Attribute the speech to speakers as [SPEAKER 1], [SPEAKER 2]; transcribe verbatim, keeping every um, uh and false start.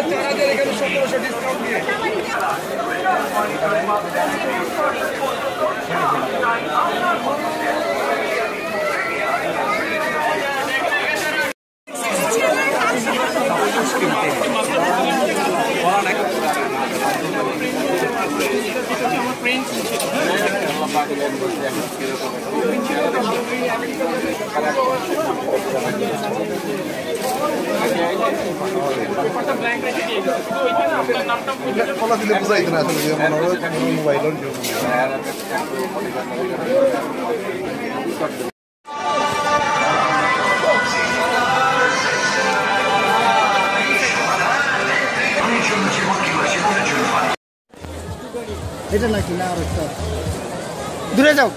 [SPEAKER 1] চার হাজার এখানে সতেরোশো ডিসকাউন্ট দিয়ে
[SPEAKER 2] কলা দিলে বুঝাইতো না আসলে মনে হয় মোবাইলের
[SPEAKER 3] এটা নাকি না আর একটা দূরে যাও